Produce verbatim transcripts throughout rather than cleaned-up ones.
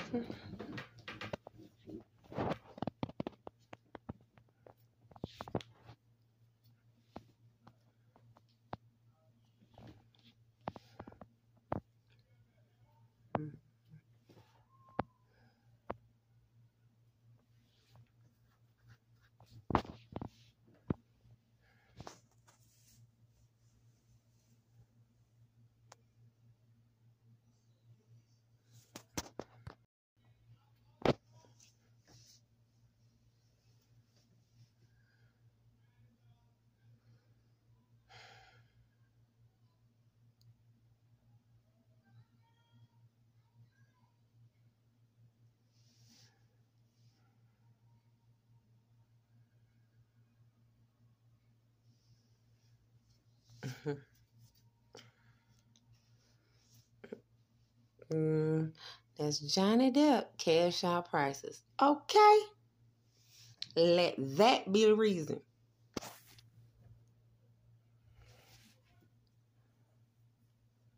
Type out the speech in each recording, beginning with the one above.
Mm, that's Johnny Depp, Cash Out Prices. Okay. Let that be the reason.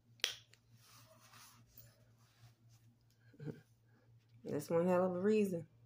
That's one hell of a reason.